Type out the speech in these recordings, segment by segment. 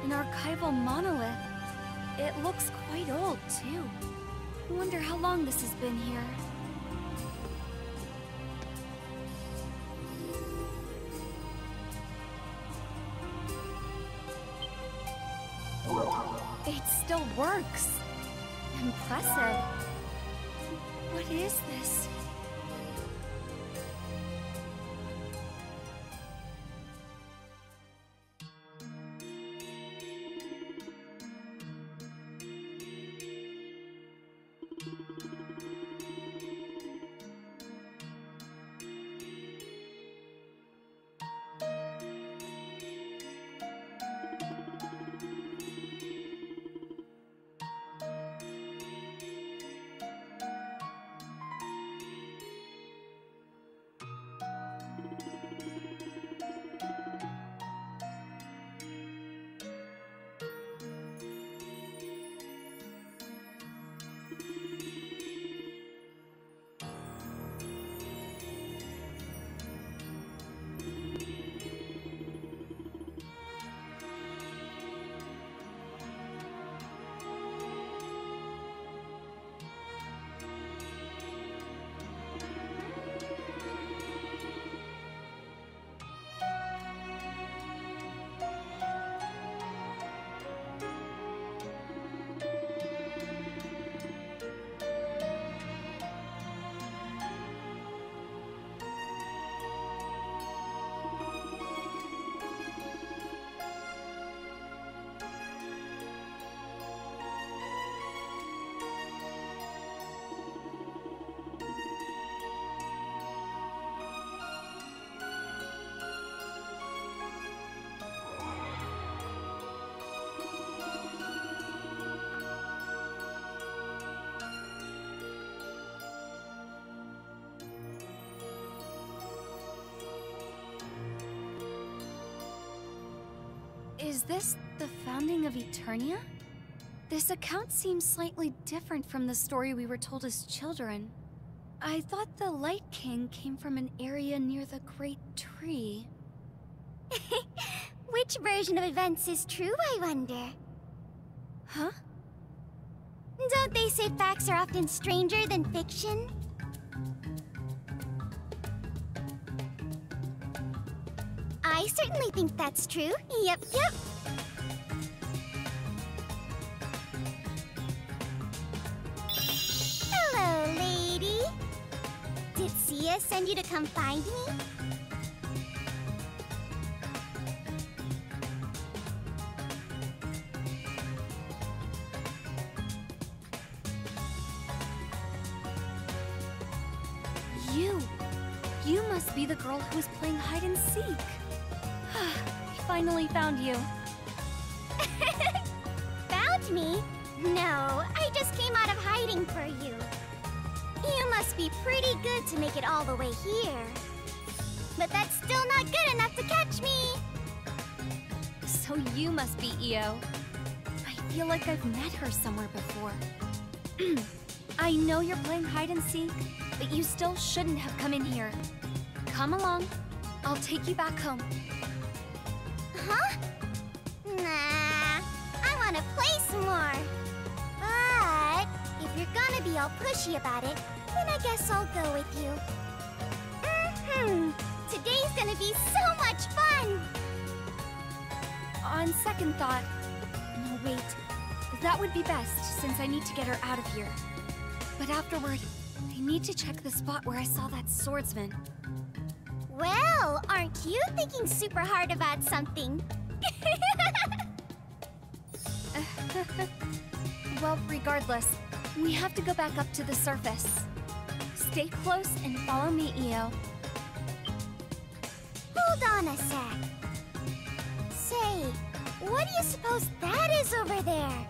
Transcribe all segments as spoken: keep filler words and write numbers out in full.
An archival monolith. It looks quite old, too. I wonder how long this has been here. It still works. Impressive. What is this? Is this the founding of Eternia? This account seems slightly different from the story we were told as children. I thought the Light King came from an area near the Great Tree. Which version of events is true, I wonder? Huh? Don't they say facts are often stranger than fiction? I certainly think that's true. Yep, yep. Hello, lady. Did Sia send you to come find me? You! You must be the girl who was playing hide and seek. We finally found you. Found me? No, I just came out of hiding for you. You must be pretty good to make it all the way here. But that's still not good enough to catch me! So you must be Io. I feel like I've met her somewhere before. I know you're playing hide and seek, but you still shouldn't have come in here. Come along. I'll take you back home. Huh? Nah, I want to play some more. But if you're gonna be all pushy about it, then I guess I'll go with you. Mm-hmm. Today's gonna be so much fun! On second thought... No, wait. That would be best, since I need to get her out of here. But afterward, I need to check the spot where I saw that swordsman. Well, aren't you thinking super hard about something? Well, regardless, we have to go back up to the surface. Stay close and follow me, Io. Hold on a sec. Say, what do you suppose that is over there?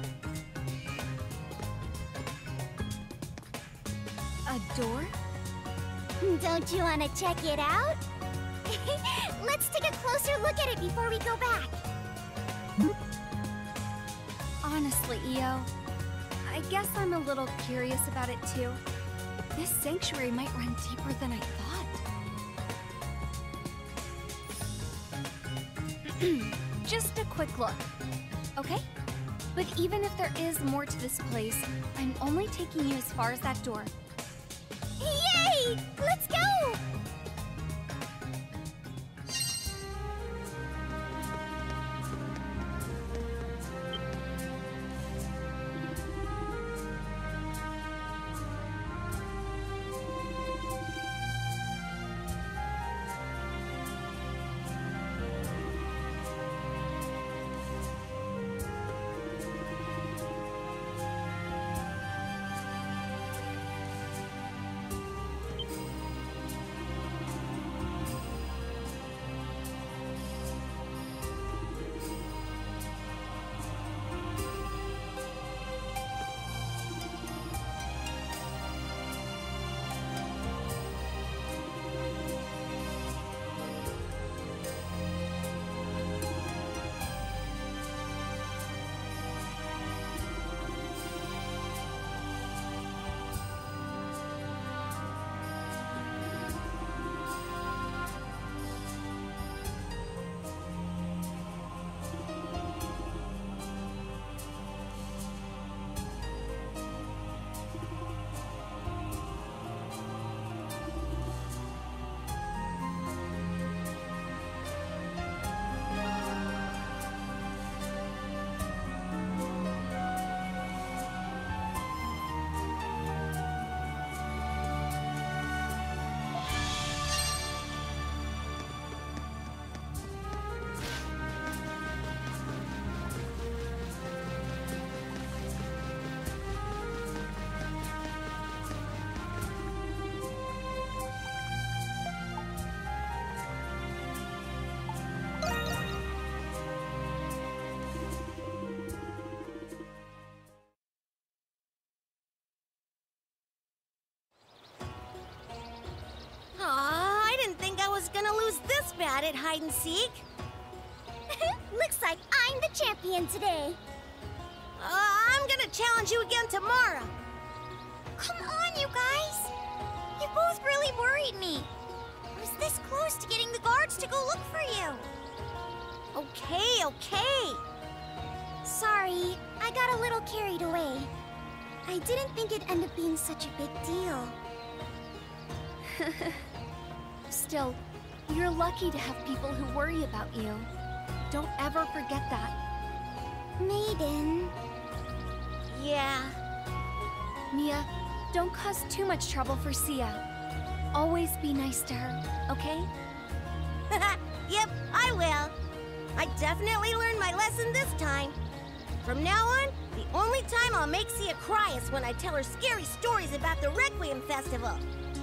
A door? Don't you want to check it out? Let's take a closer look at it before we go back. Honestly, Io, I guess I'm a little curious about it too. This sanctuary might run deeper than I thought. just a quick look, okay? But even if there is more to this place, I'm only taking you as far as that door. Yay! Let's go! Gonna lose this bad at hide and seek. Looks like I'm the champion today. Uh, I'm gonna challenge you again tomorrow. Come on, you guys. You both really worried me. I was this close to getting the guards to go look for you. Okay, okay. Sorry, I got a little carried away. I didn't think it'd end up being such a big deal. Still, you're lucky to have people who worry about you. Don't ever forget that. Maiden. Yeah. Mia, don't cause too much trouble for Sia. Always be nice to her, okay? Yep, I will. I definitely learned my lesson this time. From now on, the only time I'll make Sia cry is when I tell her scary stories about the Requiem Festival.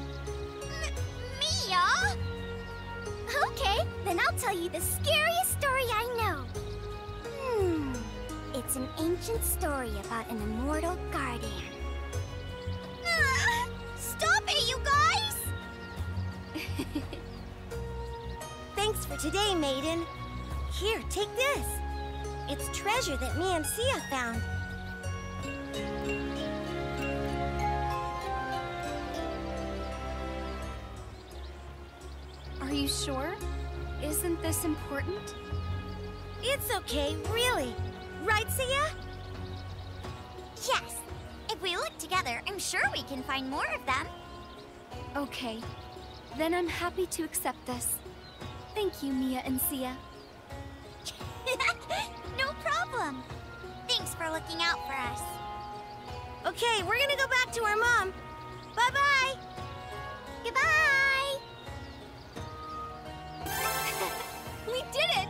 Mia? Okay, then I'll tell you the scariest story I know. Hmm, it's an ancient story about an immortal guardian. Ah, stop it, you guys! Thanks for today, Maiden. Here, take this. It's treasure that me and Sia found. Are you sure? Isn't this important? It's okay, really. Right, Sia? Yes. If we look together, I'm sure we can find more of them. Okay. Then I'm happy to accept this. Thank you, Mia and Sia. No problem. Thanks for looking out for us. Okay, we're gonna go back to our mom. Bye-bye. Goodbye. We did it!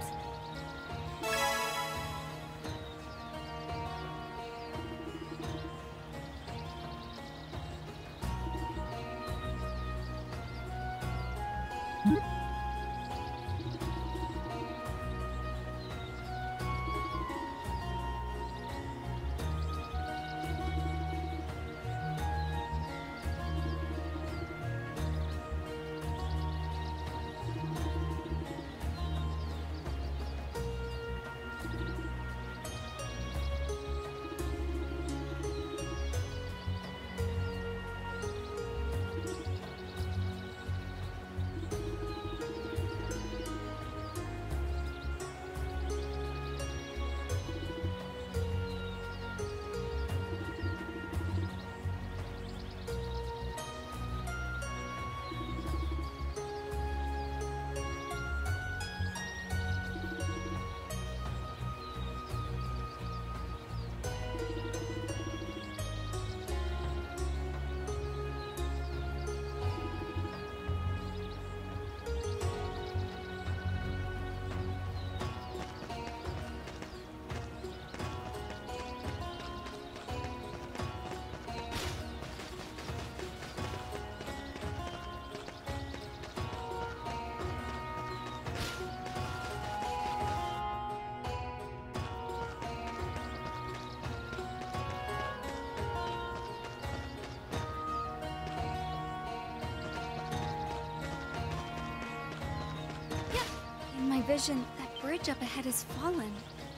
my vision, that bridge up ahead has fallen.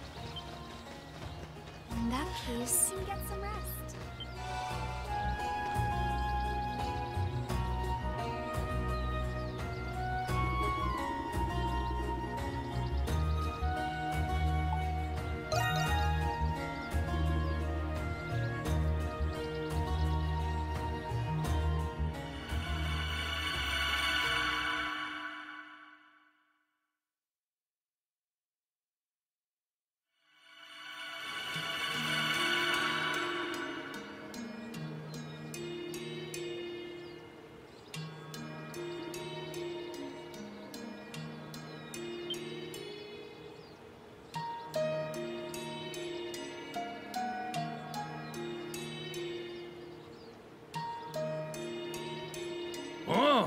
In that case... You can get some rest. Oh!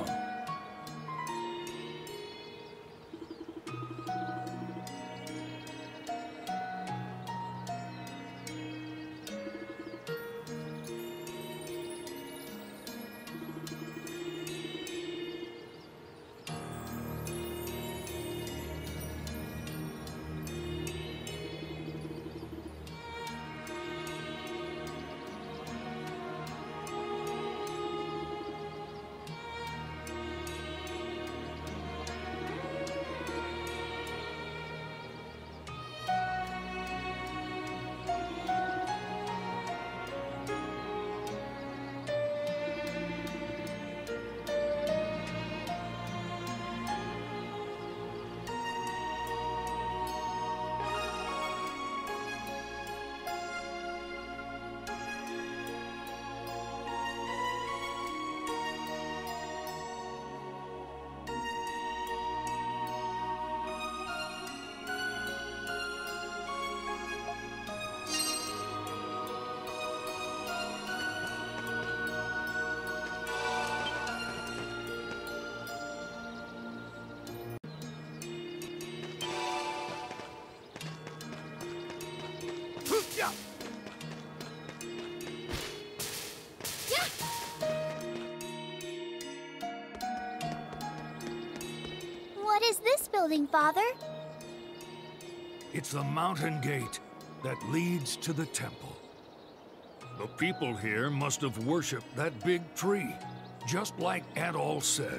What is this building, Father? It's the mountain gate that leads to the temple. The people here must have worshipped that big tree, just like Adol said.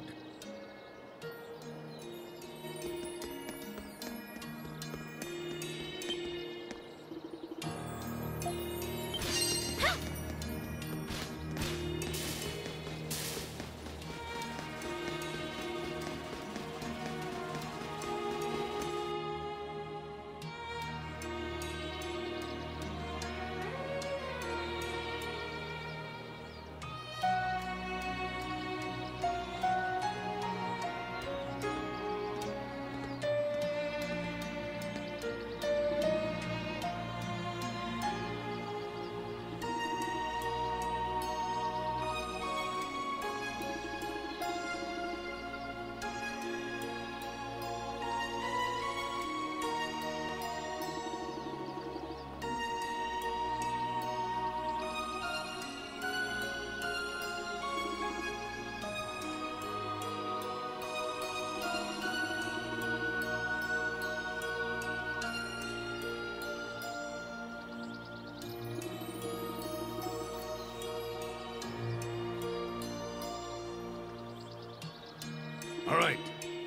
All right.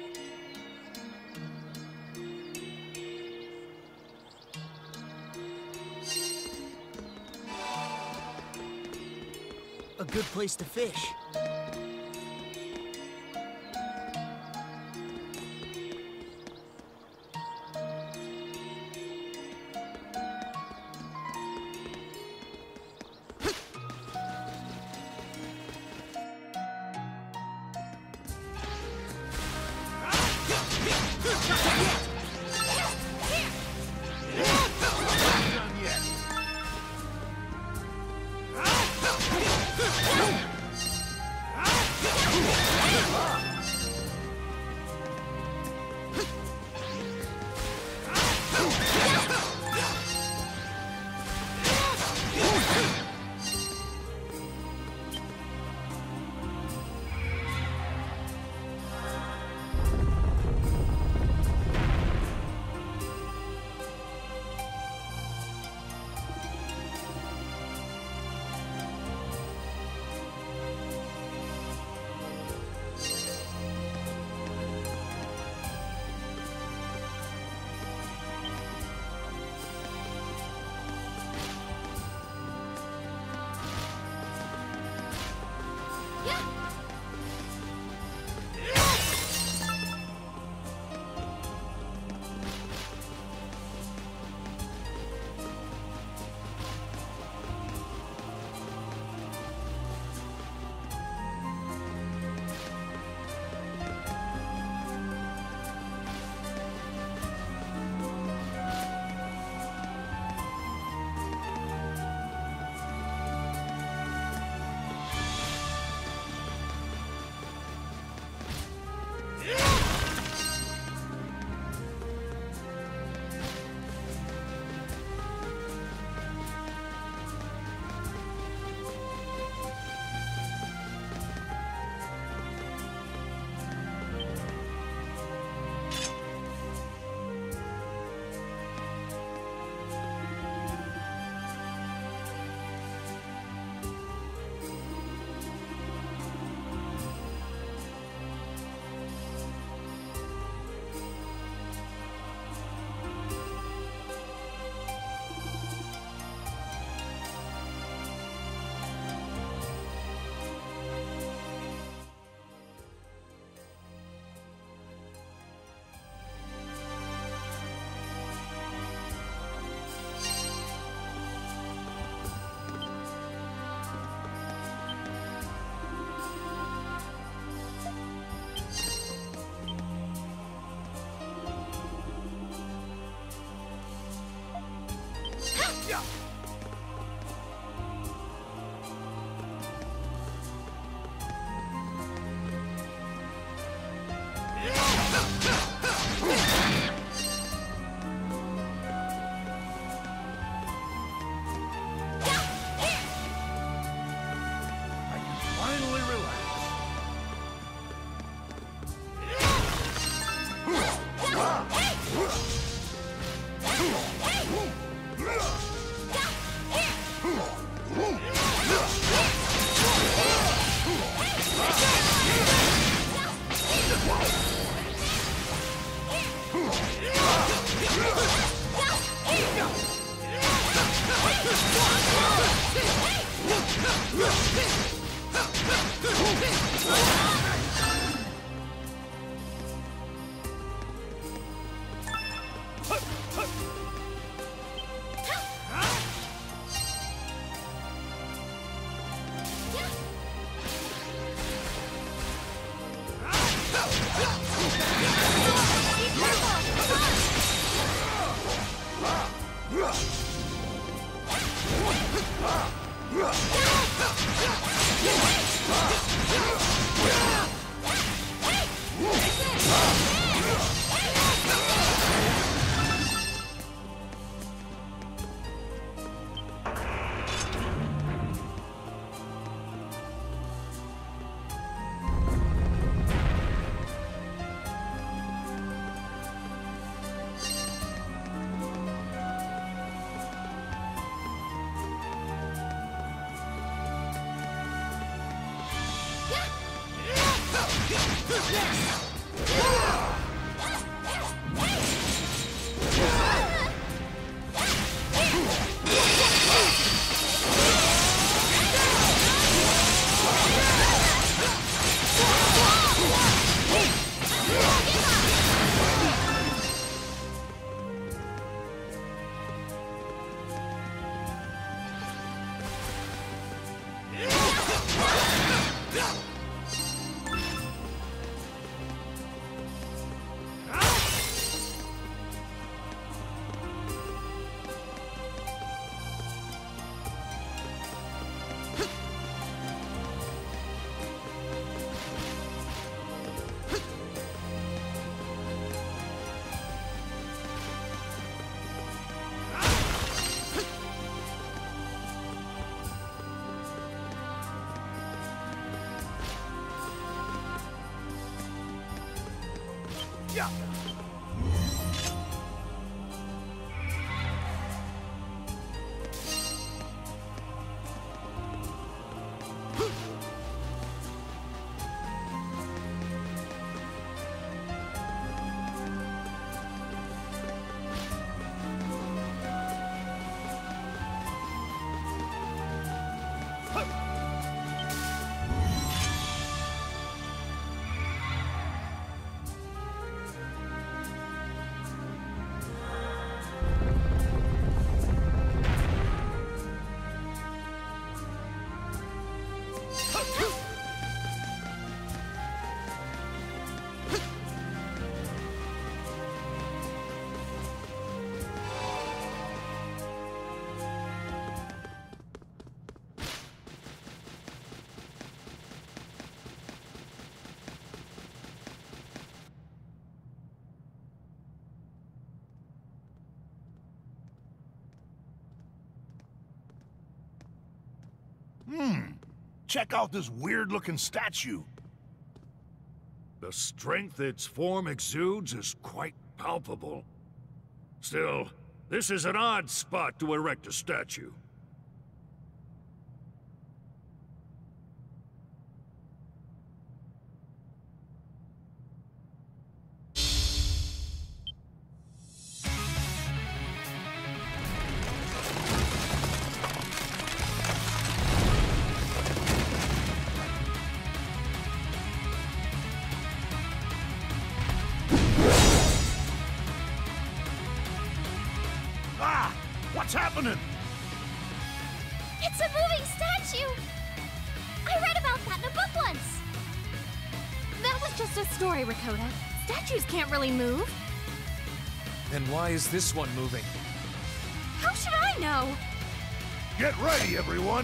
A good place to fish. Hmm. Check out this weird-looking statue. The strength its form exudes is quite palpable. Still, this is an odd spot to erect a statue. What's happening? It's a moving statue! I read about that in a book once! That was just a story, Rakota. Statues can't really move. Then why is this one moving? How should I know? Get ready, everyone!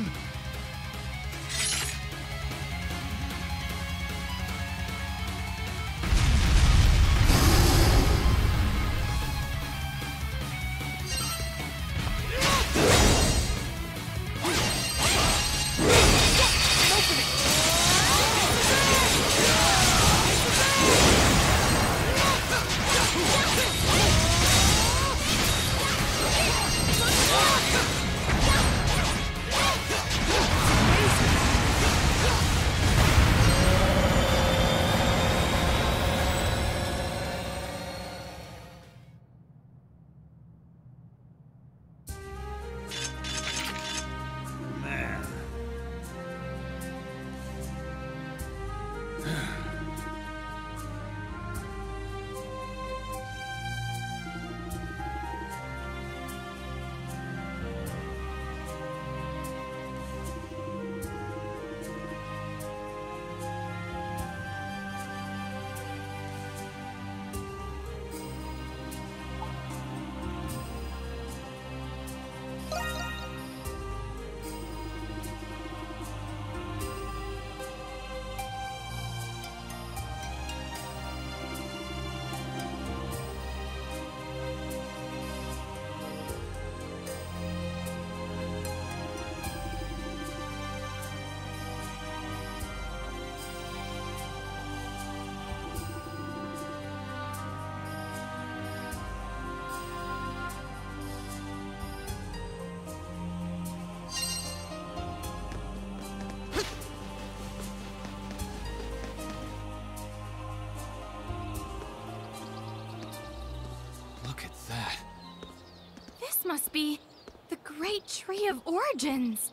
Must be the Great Tree of Origins.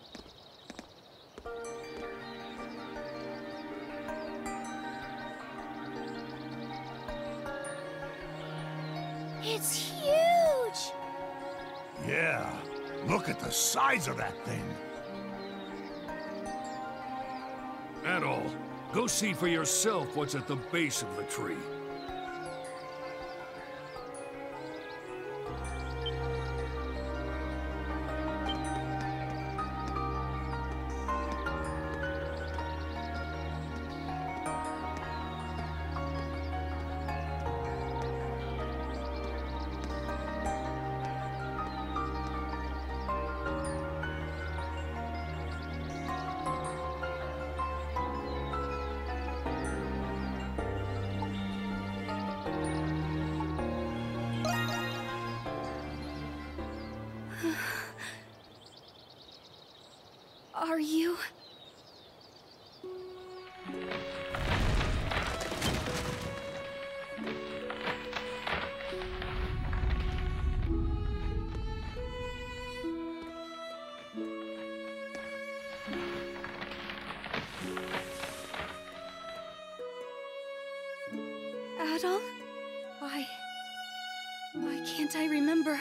It's huge! Yeah, look at the size of that thing. Adol, go see for yourself what's at the base of the tree. Are you... Adol? Why... Why can't I remember?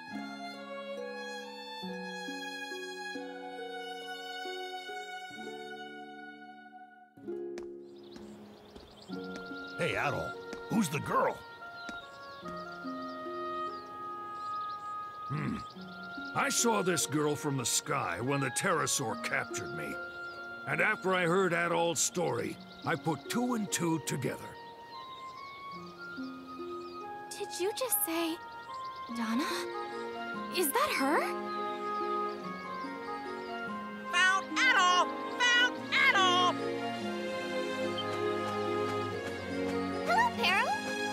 Hey, Adol, who's the girl? Hmm. I saw this girl from the sky when the pterosaur captured me. And after I heard Adol's story, I put two and two together. Did you just say... Donna? Is that her? Found Adol! Found Adol! Hello, Pero.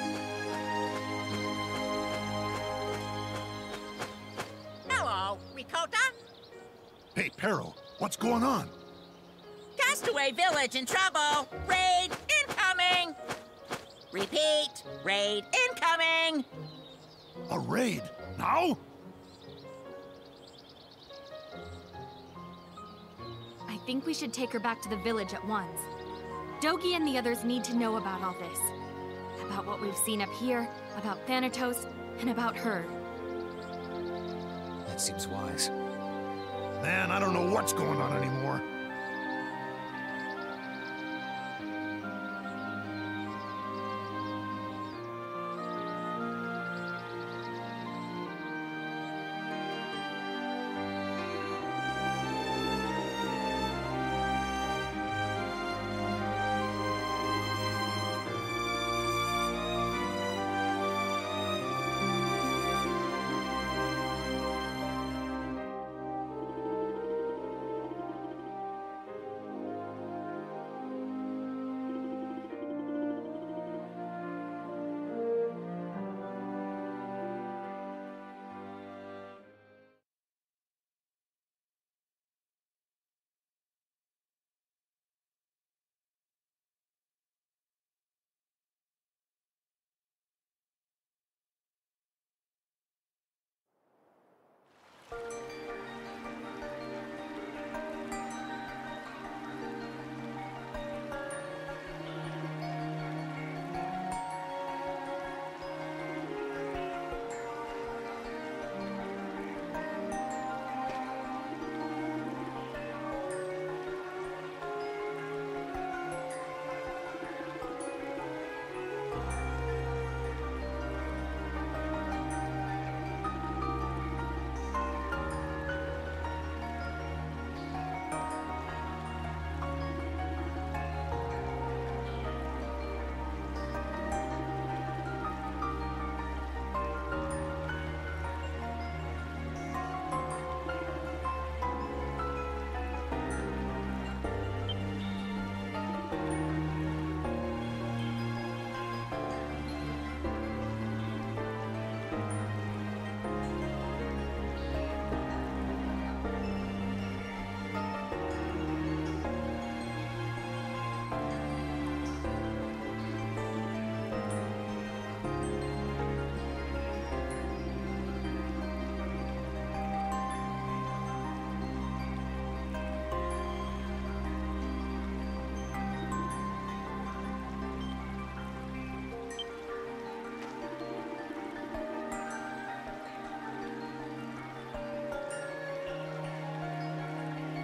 Hello, Ricotta. Hey, Pero, what's going on? Castaway Village in trouble. Raid incoming. Repeat, raid incoming. A raid? Now? I think we should take her back to the village at once. Dogi and the others need to know about all this. About what we've seen up here, about Thanatos, and about her. That seems wise. Man, I don't know what's going on anymore.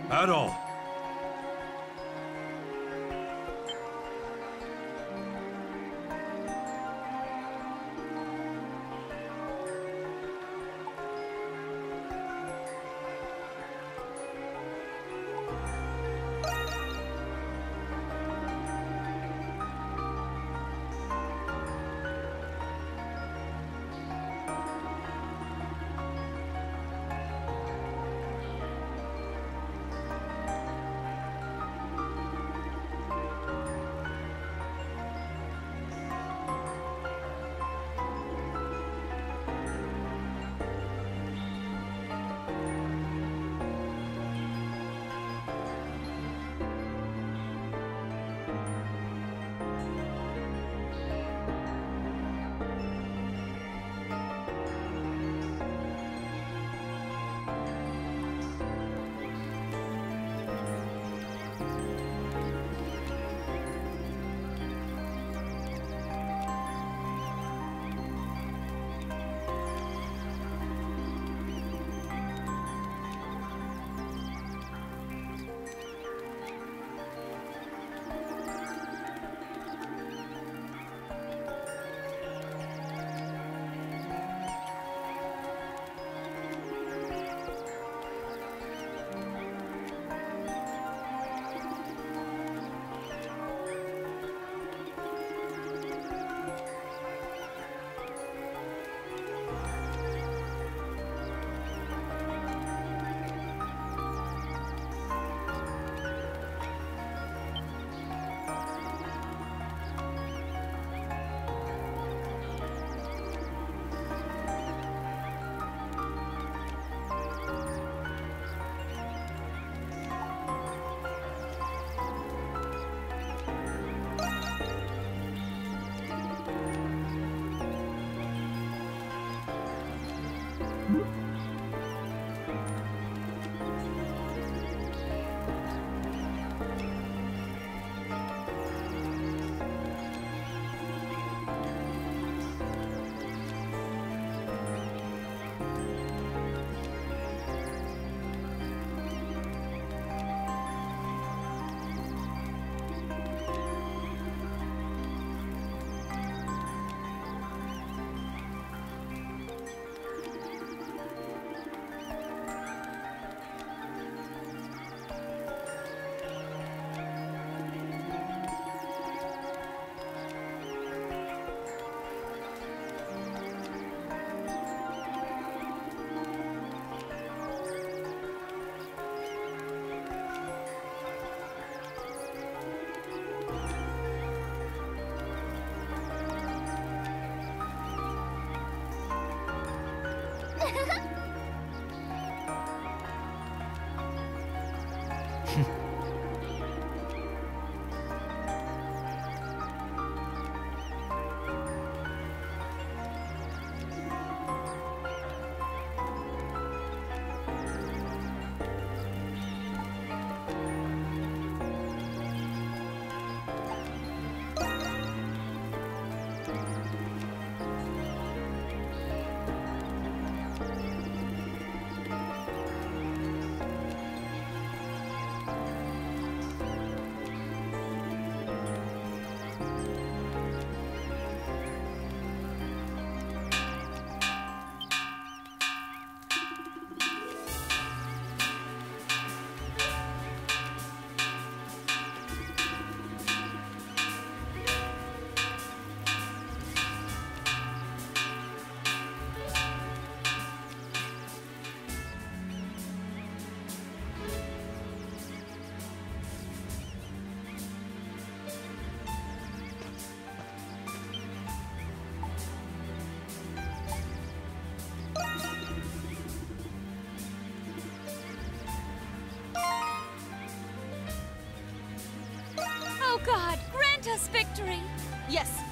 At all. Oh God, grant us victory! Yes,